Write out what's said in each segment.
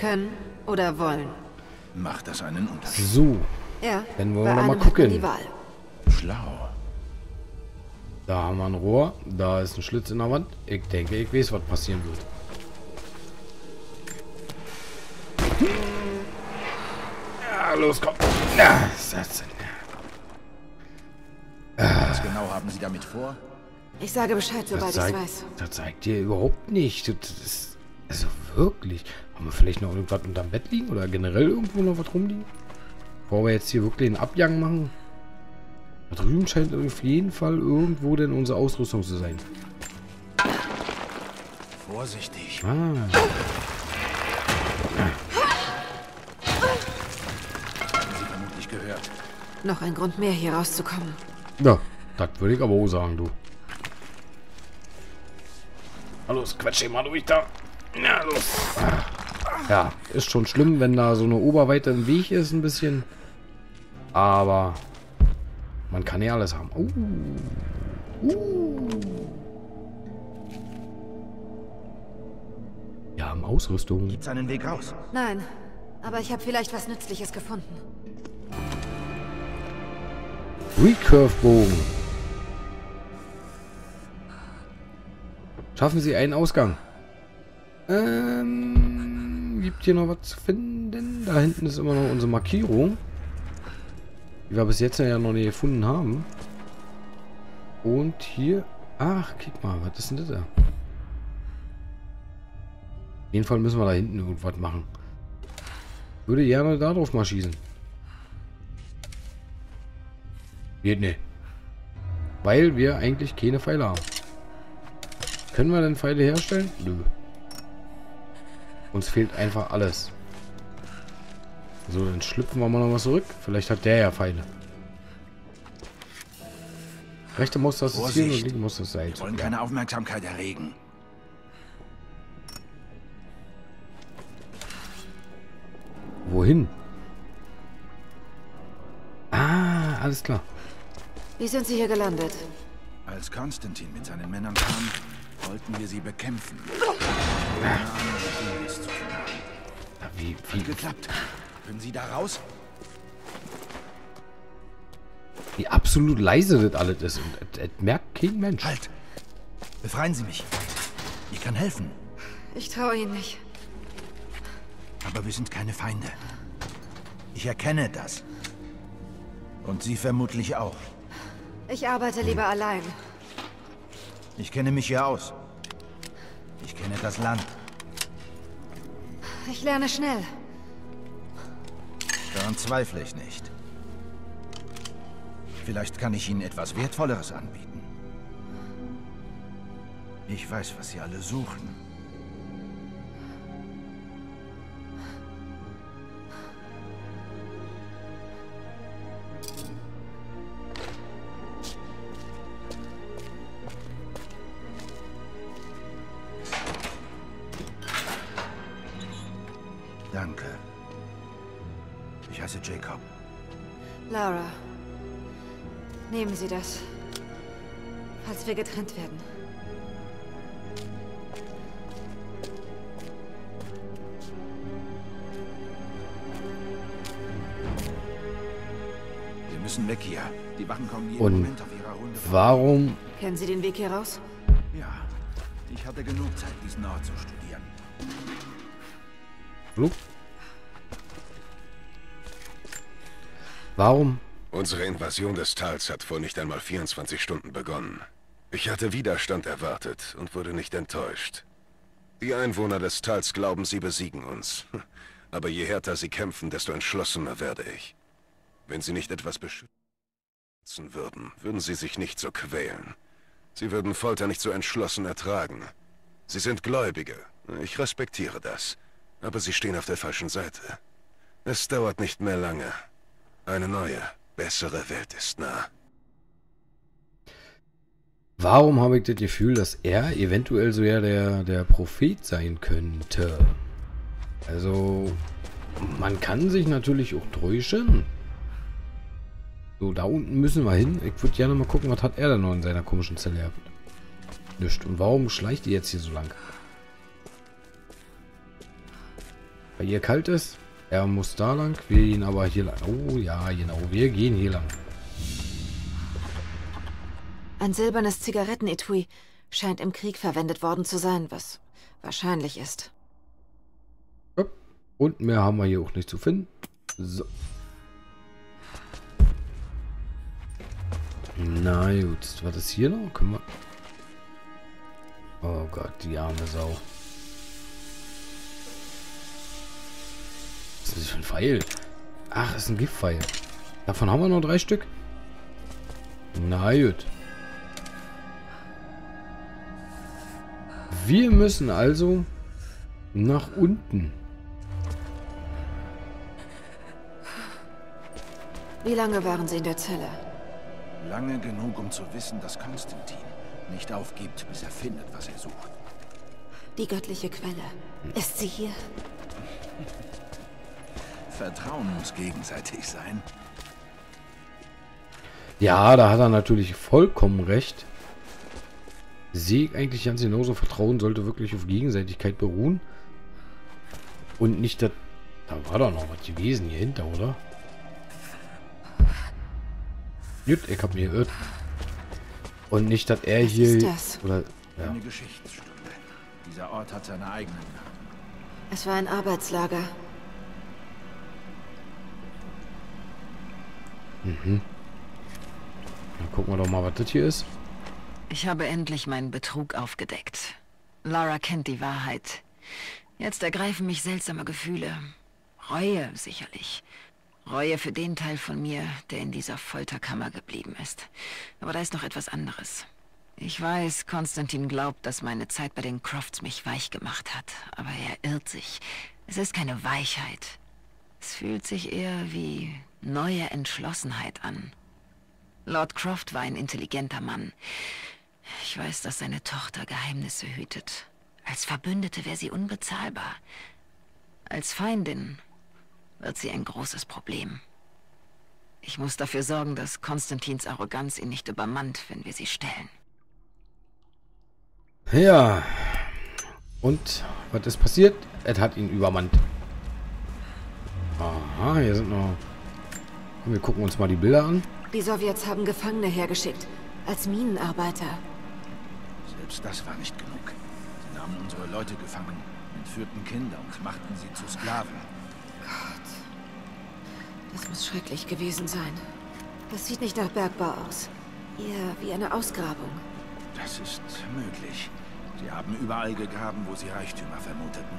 können oder wollen. Macht das einen Unterschied? So. Ja, Dann wollen bei wir noch mal einem hat man gucken. die Wahl. Schlau. Da haben wir ein Rohr. Da ist ein Schlitz in der Wand. Ich denke, ich weiß, was passieren wird. Ja, los, komm. Ja, Was genau haben Sie damit vor? Ich sage Bescheid, sobald ich es weiß. das zeigt dir überhaupt nicht. Das ist, also wirklich. Haben wir vielleicht noch irgendwas unterm Bett liegen? Oder generell irgendwo noch was rumliegen? Bevor wir jetzt hier wirklich einen Abgang machen. Da drüben scheint auf jeden Fall irgendwo denn unsere Ausrüstung zu sein. Vorsichtig. Ah. Haben Sie vermutlich gehört. Noch ein Grund mehr, hier rauszukommen. Ja, das würde ich aber auch sagen, du. Na los, quetsch ihn mal durch da. Na los. Ja, ist schon schlimm, wenn da so eine Oberweite im Weg ist, ein bisschen. Aber man kann ja alles haben. Wir haben Ausrüstung. Gibt's einen Weg raus? Nein, aber ich habe vielleicht was Nützliches gefunden. Recurve-Bogen. Schaffen Sie einen Ausgang. Gibt hier noch was zu finden? Da hinten ist immer noch unsere Markierung. Die wir bis jetzt ja noch nicht gefunden haben. Und hier... Ach, guck mal, was ist denn das da? Auf jeden Fall müssen wir da hinten irgendwas machen. Würde gerne da drauf mal schießen. Geht nicht. Weil wir eigentlich keine Pfeile haben. Können wir denn Pfeile herstellen? Nö. Uns fehlt einfach alles. So, dann schlüpfen wir mal noch was zurück. Vielleicht hat der ja Pfeile. Rechte Maustaste ist hier und linke Maustaste ist Wir wollen keine Aufmerksamkeit erregen. Wohin? Ah, alles klar. Wie sind Sie hier gelandet? Als Konstantin mit seinen Männern kam, wollten wir sie bekämpfen. Keine Ahnung, wie wir es zu tun haben. Ja, wie? Hat geklappt. Können Sie da raus? Wie absolut leise das alles ist. Und es merkt kein Mensch. Halt! Befreien Sie mich. Ich kann helfen. Ich traue Ihnen nicht. Aber wir sind keine Feinde. Ich erkenne das. Und Sie vermutlich auch. Ich arbeite lieber allein. Ich kenne mich hier aus. Ich kenne das Land. Ich lerne schnell. Daran zweifle ich nicht. Vielleicht kann ich Ihnen etwas Wertvolleres anbieten. Ich weiß, was Sie alle suchen. Danke. Ich heiße Jacob. Lara. Nehmen Sie das. Falls wir getrennt werden. Wir müssen weg hier. Die Wachen kommen jeden Und Moment auf ihrer Runde. warum? Kennen Sie den Weg hier raus? Ja, ich hatte genug Zeit, diesen Ort zu studieren. Hallo? Warum? Unsere Invasion des Tals hat vor nicht einmal 24 Stunden begonnen. Ich hatte Widerstand erwartet und wurde nicht enttäuscht. Die Einwohner des Tals glauben, sie besiegen uns. Aber je härter sie kämpfen, desto entschlossener werde ich. Wenn sie nicht etwas beschützen würden, würden sie sich nicht so quälen. Sie würden Folter nicht so entschlossen ertragen. Sie sind Gläubige. Ich respektiere das. Aber sie stehen auf der falschen Seite. Es dauert nicht mehr lange. Eine neue, bessere Welt ist nah. Warum habe ich das Gefühl, dass er eventuell so ja der Prophet sein könnte? Also, man kann sich natürlich auch täuschen. So, da unten müssen wir hin. Ich würde gerne mal gucken, was hat er denn noch in seiner komischen Zelle gehabt. Nicht. Und warum schleicht ihr jetzt hier so lang? weil ihr kalt ist. Er muss da lang, wir gehen aber hier lang. Oh ja, genau, wir gehen hier lang. Ein silbernes Zigarettenetui scheint im Krieg verwendet worden zu sein, was wahrscheinlich ist. Ja. Und mehr haben wir hier auch nicht zu finden. So. Na gut, was ist hier noch? Können wir... Oh Gott, die arme Sau. Was ist das für ein Pfeil? Ach, ist ein Giftpfeil. Davon haben wir noch 3 Stück. Na gut. Wir müssen also nach unten. Wie lange waren Sie in der Zelle? Lange genug, um zu wissen, dass Konstantin nicht aufgibt, bis er findet, was er sucht. Die göttliche Quelle. Ist sie hier? Vertrauen muss gegenseitig sein. Ja, da hat er natürlich vollkommen recht. Sehe ich eigentlich ganz genauso. Vertrauen sollte wirklich auf Gegenseitigkeit beruhen. Und nicht, dass... Da war doch noch was gewesen hier hinter, oder? Gut, ich hab mir geirrt. Und nicht, dass er hier... das? Oder... Ja. Eine Geschichtsstunde. Dieser Ort hat seine eigenen Namen. Es war ein Arbeitslager. Mhm. Dann gucken wir doch mal, was das hier ist. Ich habe endlich meinen Betrug aufgedeckt. Lara kennt die Wahrheit. Jetzt ergreifen mich seltsame Gefühle. Reue, sicherlich. Reue für den Teil von mir, der in dieser Folterkammer geblieben ist. Aber da ist noch etwas anderes. Ich weiß, Konstantin glaubt, dass meine Zeit bei den Crofts mich weich gemacht hat. Aber er irrt sich. Es ist keine Weichheit. Es fühlt sich eher wie neue Entschlossenheit an. Lord Croft war ein intelligenter Mann. Ich weiß, dass seine Tochter Geheimnisse hütet. Als Verbündete wäre sie unbezahlbar. Als Feindin wird sie ein großes Problem. Ich muss dafür sorgen, dass Konstantins Arroganz ihn nicht übermannt, wenn wir sie stellen. Ja. Und was ist passiert? Es hat ihn übermannt. Aha, hier sind noch... Wir gucken uns mal die Bilder an. Die Sowjets haben Gefangene hergeschickt. Als Minenarbeiter. Selbst das war nicht genug. Sie nahmen unsere Leute gefangen, entführten Kinder und machten sie zu Sklaven. Gott. Das muss schrecklich gewesen sein. Das sieht nicht nach Bergbau aus. Eher wie eine Ausgrabung. Das ist möglich. Sie haben überall gegraben, wo sie Reichtümer vermuteten.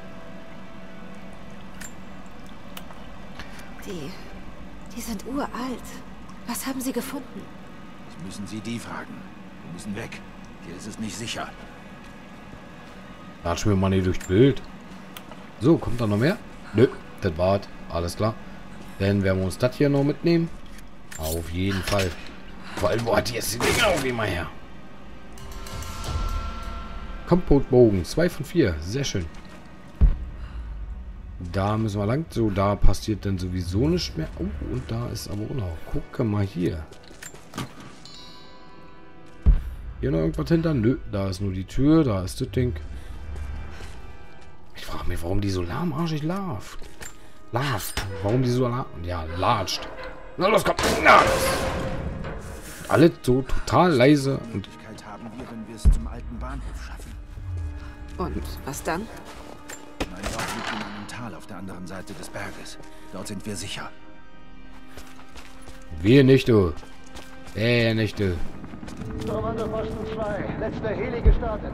Die sind uralt. Was haben sie gefunden? Das müssen Sie die fragen. Wir müssen weg. Hier ist es nicht sicher. Latschen wir mal nicht durchs Bild. So, kommt da noch mehr? Nö, das war's. Alles klar. Dann werden wir uns das hier noch mitnehmen. Auf jeden Fall. Vor allem, wo hat die jetzt die Dinger auf immer her? Kompotbogen. 2 von 4. Sehr schön. Da müssen wir lang. So, da passiert dann sowieso nichts mehr. Oh, und da ist aber auch noch. Gucke mal hier. Hier noch irgendwas hinter? Nö, da ist nur die Tür. Da ist das Ding. Ich frage mich, warum die so lahmarschig larvt. Warum die so latscht. Na los, komm. Na. Alle so total leise. Und Möglichkeit haben wir, wenn wir es zum alten Bahnhof schaffen. Und was dann? Mein Ort liegt in einem Tal auf der anderen Seite des Berges. Dort sind wir sicher. wir nicht, du. Nicht, du. Kommandoposten 2, letzter Heli gestartet.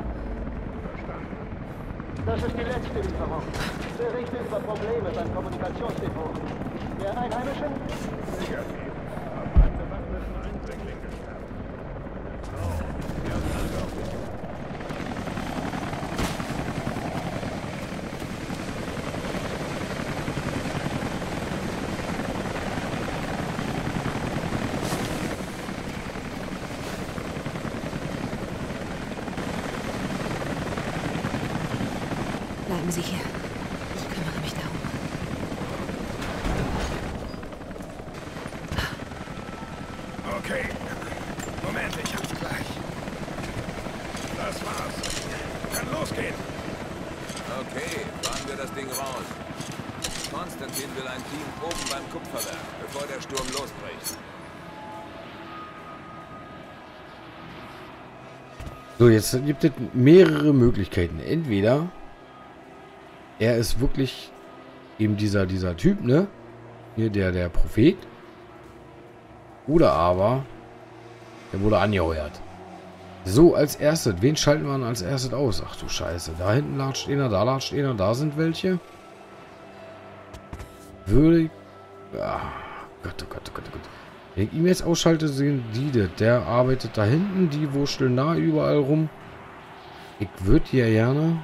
Das ist die letzte Lieferung. Bericht über Probleme beim Kommunikationsdepot. Der Einheimischen? Negativ. Haben einen bewaffneten Eindringling geschnappt. So, wir haben alle auf den... Bleiben Sie hier. Ich kümmere mich darum. Okay. Moment, ich hab's gleich. Das war's. Kann losgehen. Okay, fahren wir das Ding raus. Konstantin will ein Team oben beim Kupferwerk, bevor der Sturm losbricht. So, jetzt gibt es mehrere Möglichkeiten. Entweder er ist wirklich eben dieser Typ, ne? Hier der Prophet. Oder aber der wurde angeheuert. So, als erstes. Wen schalten wir als erstes aus? Ach du Scheiße. Da hinten latscht einer, da latscht einer, da sind welche. Würde ich... Ah, Gott, oh Gott, oh Gott, oh Gott. Wenn ich ihn jetzt ausschalte, sehen die das. Der arbeitet da hinten, die wurschteln da überall rum. Ich würde hier gerne...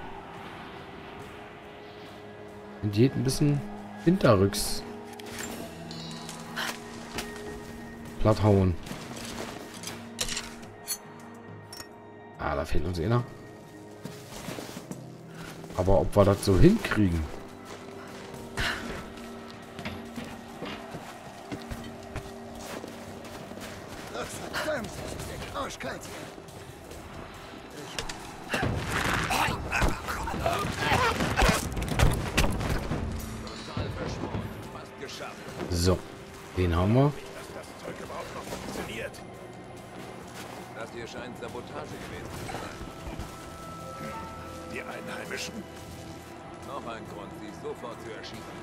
Und geht ein bisschen hinterrücks. Platt hauen. Ah, da fehlt uns einer. Aber ob wir das so hinkriegen? Verdammt, ist der arschkalt hier. So, den haben wir. Dass das Zeug überhaupt noch funktioniert. Das hier scheint Sabotage gewesen zu sein. Die Einheimischen. Noch ein Grund, sie sofort zu erschießen.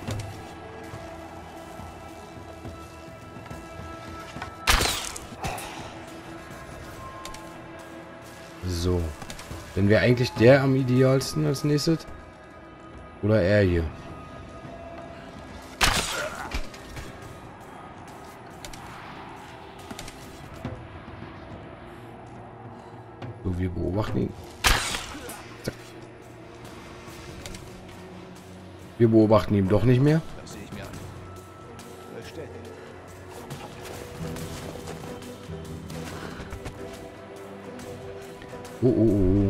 So. Dann wäre eigentlich der am idealsten als nächstes. Oder er hier. So, wir beobachten ihn. Zack. Wir beobachten ihn doch nicht mehr. Das sehe ich mir an. Bestätigt. Oh, oh, oh.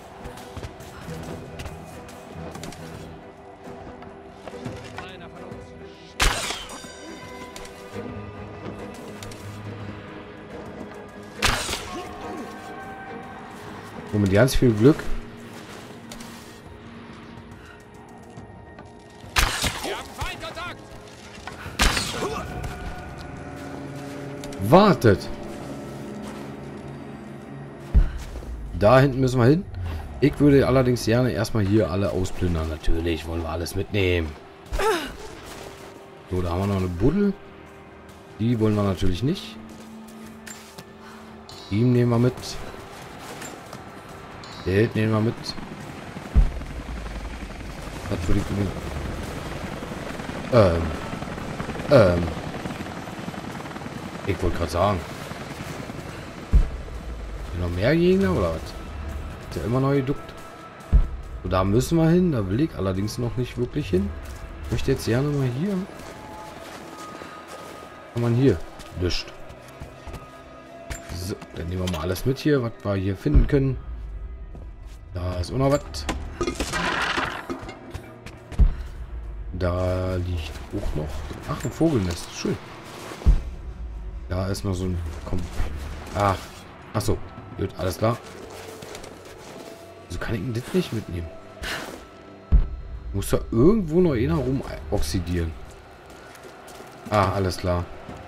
Und mit ganz viel Glück. Wartet. Da hinten müssen wir hin. Ich würde allerdings gerne erstmal hier alle ausplündern. Natürlich wollen wir alles mitnehmen. So, da haben wir noch eine Buddel. Die wollen wir natürlich nicht. Ihm nehmen wir mit. Geld nehmen wir mit. Was würde ich denn? Ich wollte gerade sagen. Noch mehr Gegner oder was? Ist ja immer noch geduckt. So, da müssen wir hin. Da will ich allerdings noch nicht wirklich hin. Ich möchte jetzt gerne mal hier. Kann man hier. Lischt. So, dann nehmen wir mal alles mit hier, was wir hier finden können. Da ist auch noch was. Da liegt auch noch. Ach, ein Vogelnest. Schön. Da ist noch so ein... Ach. Ach so. Gut, alles klar. Wieso kann ich denn das nicht mitnehmen? Muss da irgendwo noch einer rum oxidieren. Ah, alles klar.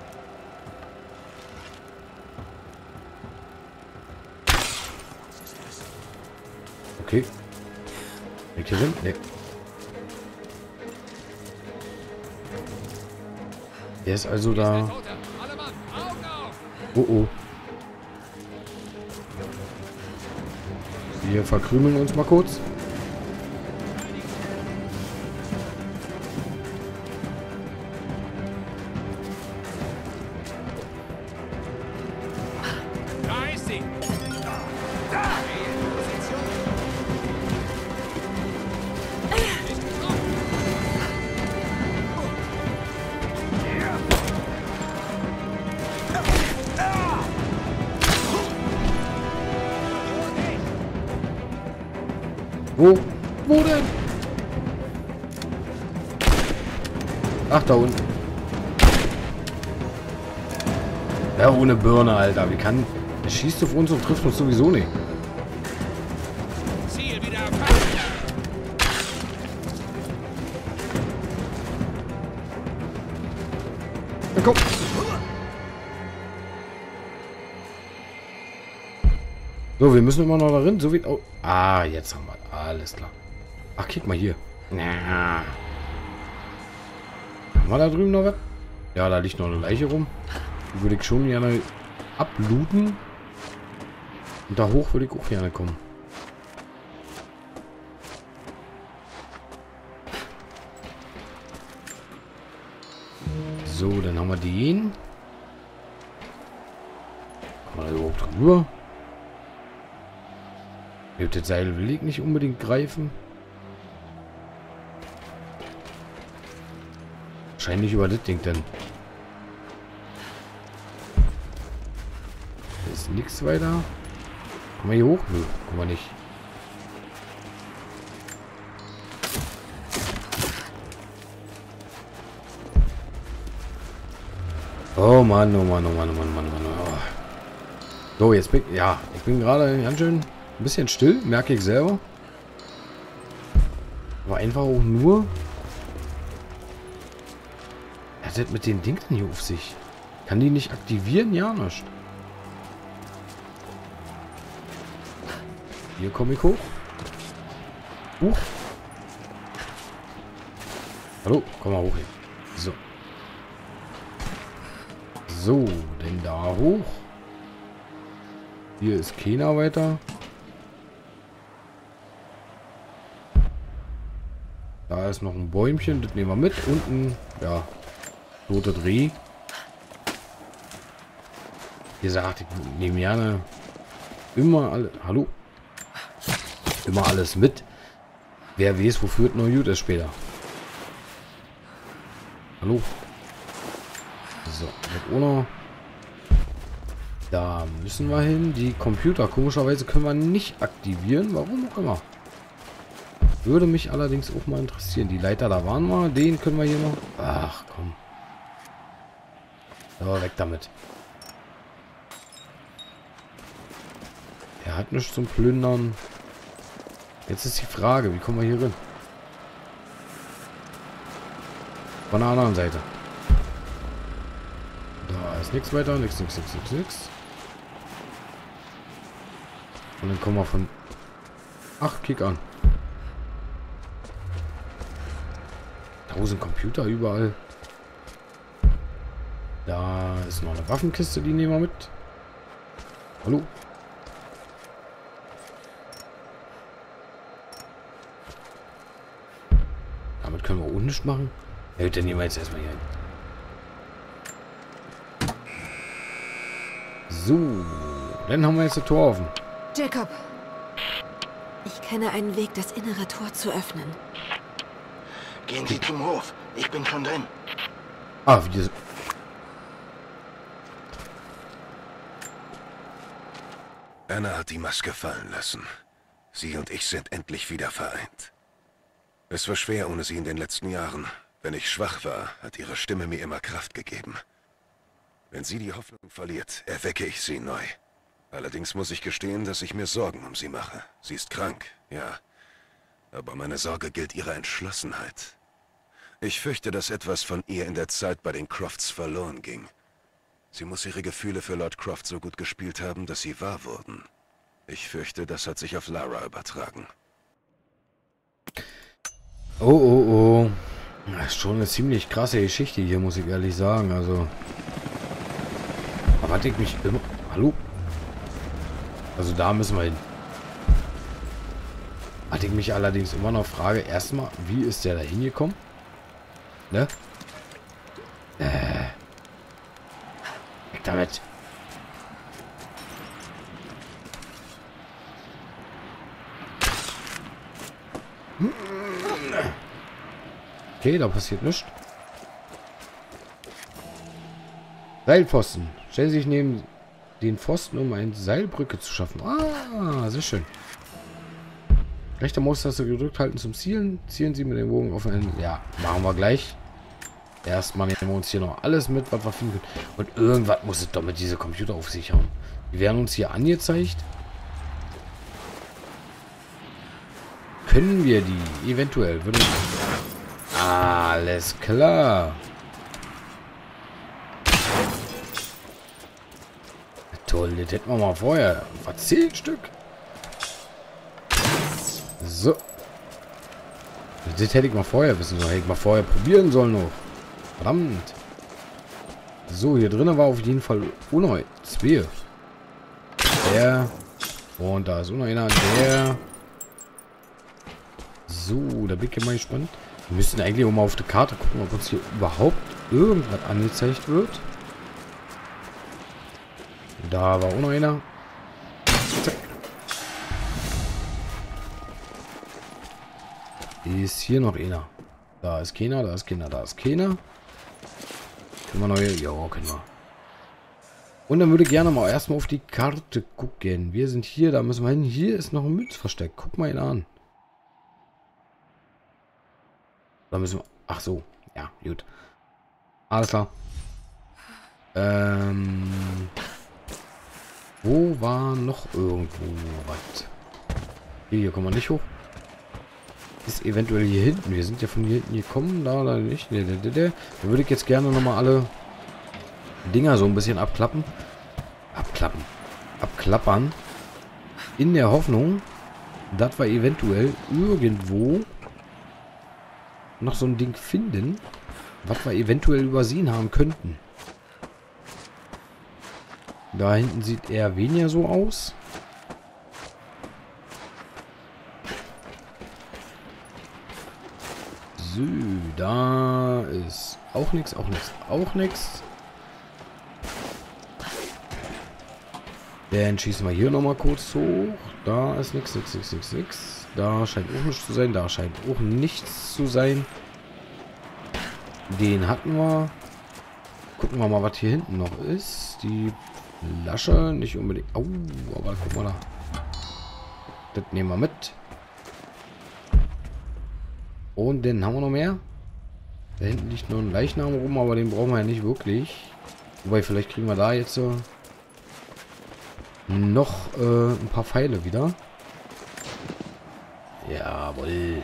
Okay. Weg hier hin? Nee. Der ist also da. Oh oh. Wir verkrümeln uns mal kurz. Da ist sie! Wo? Wo denn? Ach, da unten. Ja, ohne Birne, Alter. Wie kann... Er schießt auf uns und trifft uns sowieso nicht. Ziel wieder Na komm. So, wir müssen immer noch darin. So wie... Oh. Ah, jetzt haben wir... Alles klar. Ach, guck mal hier. Na. Haben wir da drüben noch was? Ja, da liegt noch eine Leiche rum. Die würde ich schon gerne ablooten. Und da hoch würde ich auch gerne kommen. So, dann haben wir den. Kann man da überhaupt drüber? Das Seil will ich nicht unbedingt greifen. Wahrscheinlich über das Ding denn. Da ist nichts weiter. Kann man hier hoch? Nö, kann man nicht. Oh Mann, oh Mann, oh Mann, oh Mann, oh Mann, oh Mann. Oh. So, jetzt bin ich... Ja, ich bin gerade ganz schön ein bisschen still, merke ich selber. Aber einfach auch nur... Was hat das mit den Dingen hier auf sich? Kann die nicht aktivieren? Ja, nicht. Hier komme ich hoch. Hallo, komm mal hoch hier. So. So, denn da hoch. Hier ist keiner weiter. Da ist noch ein Bäumchen, das nehmen wir mit. Unten, ja, tote Dreh. Wie gesagt, ich nehme gerne immer alle. Hallo? Immer alles mit. Wer weiß, wofür es noch gut ist später. Hallo? So, mit ohne. Da müssen wir hin. Die Computer, komischerweise können wir nicht aktivieren. Warum auch immer. Würde mich allerdings auch mal interessieren. Die Leiter, da waren wir. Den können wir hier noch. Ach, komm. So, weg damit. Er hat nichts zum Plündern. Jetzt ist die Frage, wie kommen wir hier rein? Von der anderen Seite. Da ist nichts weiter. Nichts. Und dann kommen wir von... Ach, kick an. 1000 Computer überall. Da ist noch eine Waffenkiste, die nehmen wir mit. Hallo? Damit können wir auch nichts machen. Ja, dann nehmen wir jetzt erstmal hier hin. So, dann haben wir jetzt das Tor offen. Jacob, ich kenne einen Weg, das innere Tor zu öffnen. Gehen Sie zum Hof. Ich bin schon drin. Ah, wie das... Anna hat die Maske fallen lassen. Sie und ich sind endlich wieder vereint. Es war schwer ohne sie in den letzten Jahren. Wenn ich schwach war, hat ihre Stimme mir immer Kraft gegeben. Wenn sie die Hoffnung verliert, erwecke ich sie neu. Allerdings muss ich gestehen, dass ich mir Sorgen um sie mache. Sie ist krank, ja. Aber meine Sorge gilt ihrer Entschlossenheit. Ich fürchte, dass etwas von ihr in der Zeit bei den Crofts verloren ging. Sie muss ihre Gefühle für Lord Croft so gut gespielt haben, dass sie wahr wurden. Ich fürchte, das hat sich auf Lara übertragen. Oh. Das ist schon eine ziemlich krasse Geschichte hier, muss ich ehrlich sagen. Also... Aber hatte ich mich immer... Hallo? Also da müssen wir hin. Hatte ich mich allerdings immer noch frage, erstmal, wie ist der da hingekommen? Ne? Weg damit. Okay, da passiert nichts. Seilpfosten. Stellen Sie sich neben den Pfosten, um eine Seilbrücke zu schaffen. Ah, sehr schön. Rechte Maustaste gedrückt halten zum Zielen. Zielen Sie mit dem Bogen auf einen... Ja, machen wir gleich. Erstmal nehmen wir uns hier noch alles mit, was wir finden können. Und irgendwas muss es doch mit diese Computer auf sich haben. Die werden uns hier angezeigt. Können wir die eventuell... Alles klar. Jawohl, das hätten wir mal vorher. Was, 10 Stück? So. Das hätte ich mal vorher wissen sollen. Hätte ich mal vorher probieren sollen noch. Verdammt. So, hier drinnen war auf jeden Fall neu. 2. Der. Und da ist auch noch einer. Der. So, da bin ich mal gespannt. Wir müssen eigentlich auch mal auf die Karte gucken, ob uns hier überhaupt irgendwas angezeigt wird. Da war auch noch einer. Zack. Ist hier noch einer. Da ist keiner, da ist keiner, da ist keiner. Können wir neue? Ja, können wir. Und dann würde ich gerne mal erstmal auf die Karte gucken. Wir sind hier, da müssen wir hin. Hier ist noch ein Münzversteck. Guck mal ihn an. Da müssen wir... Ach so. Ja, gut. Alles klar. Wo war noch irgendwo was? Hier kommen wir nicht hoch. Ist eventuell hier hinten. Wir sind ja von hier hinten gekommen. Da nicht. Da würde ich jetzt gerne nochmal alle Dinger so ein bisschen abklappen. Abklappern. In der Hoffnung, dass wir eventuell irgendwo noch so ein Ding finden, was wir eventuell übersehen haben könnten. Da hinten sieht eher weniger so aus. So, da ist auch nichts, auch nichts, auch nichts. Dann schießen wir hier nochmal kurz hoch. Da ist nichts, nichts. Da scheint auch nichts zu sein. Da scheint auch nichts zu sein. Den hatten wir. Gucken wir mal, was hier hinten noch ist. Die Flasche, nicht unbedingt. Oh, aber guck mal da. Das nehmen wir mit. Und den haben wir noch mehr. Da hinten liegt noch ein Leichnam rum, aber den brauchen wir ja nicht wirklich. Wobei, vielleicht kriegen wir da jetzt noch ein paar Pfeile wieder. Jawohl.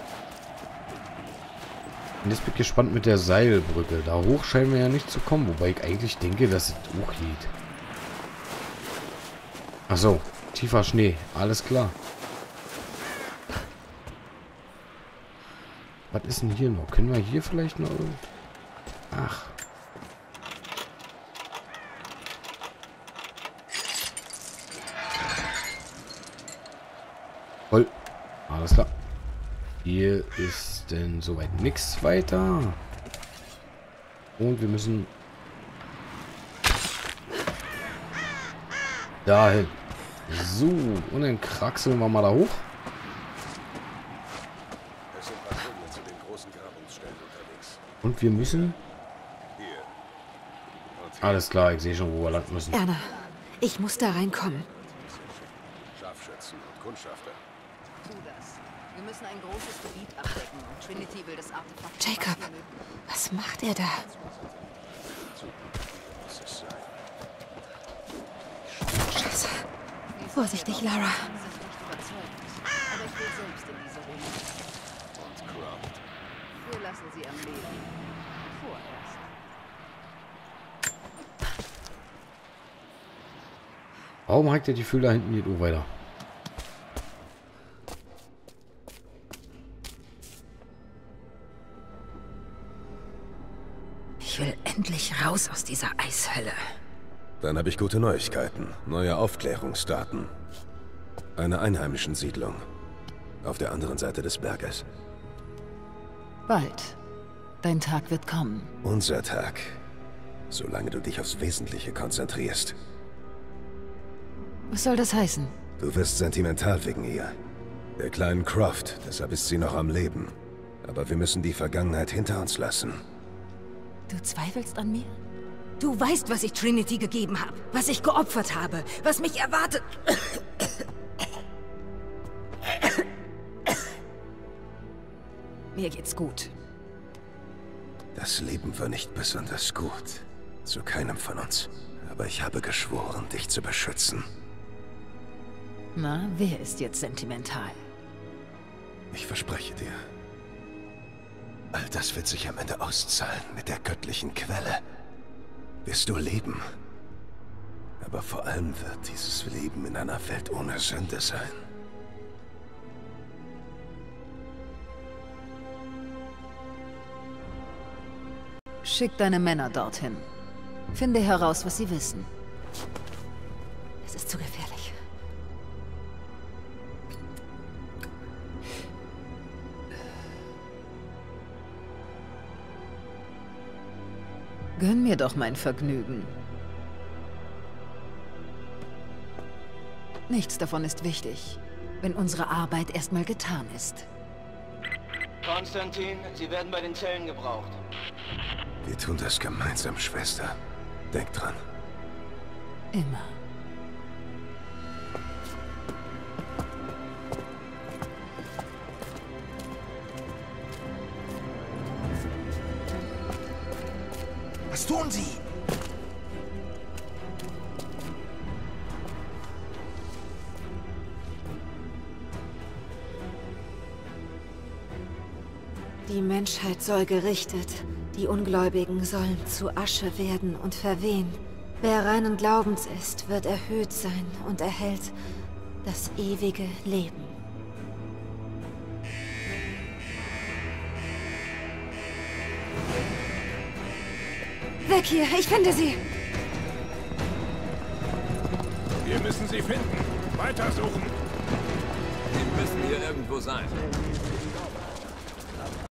Und jetzt bin ich gespannt mit der Seilbrücke. Da hoch scheinen wir ja nicht zu kommen. Wobei ich eigentlich denke, dass es hoch geht. Achso, tiefer Schnee. Alles klar. Was ist denn hier noch? Können wir hier vielleicht noch... Ach. Voll. Alles klar. Hier ist denn soweit nichts weiter. Und wir müssen... dahin. So, und dann kraxeln wir mal da hoch. Und wir müssen... Alles klar, ich sehe schon, wo wir lang müssen. Erna, ich muss da reinkommen. Scharfschützen und Kundschafter. Tu das. Wir müssen ein großes Gebiet abdecken und Trinity will das Artefakt... Jacob, was macht er da? Scheiße. Vorsichtig, Lara. Aber ich will selbst in diese Runde. Und Croft. Wir lassen sie am Leben. Vorerst. Warum hakt er die Fühler hinten geht weiter? Ich will endlich raus aus dieser Eishölle. Dann habe ich gute Neuigkeiten. Neue Aufklärungsdaten. Eine einheimischen Siedlung. Auf der anderen Seite des Berges. Bald. Dein Tag wird kommen. Unser Tag. Solange du dich aufs Wesentliche konzentrierst. Was soll das heißen? Du wirst sentimental wegen ihr. Der kleinen Croft, deshalb ist sie noch am Leben. Aber wir müssen die Vergangenheit hinter uns lassen. Du zweifelst an mir? Du weißt, was ich Trinity gegeben habe, was ich geopfert habe, was mich erwartet. Mir geht's gut. Das Leben war nicht besonders gut. Zu keinem von uns. Aber ich habe geschworen, dich zu beschützen. Na, wer ist jetzt sentimental? Ich verspreche dir. All das wird sich am Ende auszahlen mit der göttlichen Quelle. Wirst du leben. Aber vor allem wird dieses Leben in einer Welt ohne Sünde sein. Schick deine Männer dorthin. Finde heraus, was sie wissen. Es ist zu gefährlich. Gönn mir doch mein Vergnügen. Nichts davon ist wichtig, wenn unsere Arbeit erstmal getan ist. Konstantin, Sie werden bei den Zellen gebraucht. Wir tun das gemeinsam, Schwester. Denk dran. Immer. Was tun Sie? Die Menschheit soll gerichtet. Die Ungläubigen sollen zu Asche werden und verwehen. Wer reinen Glaubens ist, wird erhöht sein und erhält das ewige Leben. Weg hier, ich finde sie! Wir müssen sie finden. Weitersuchen. Sie müssen hier irgendwo sein.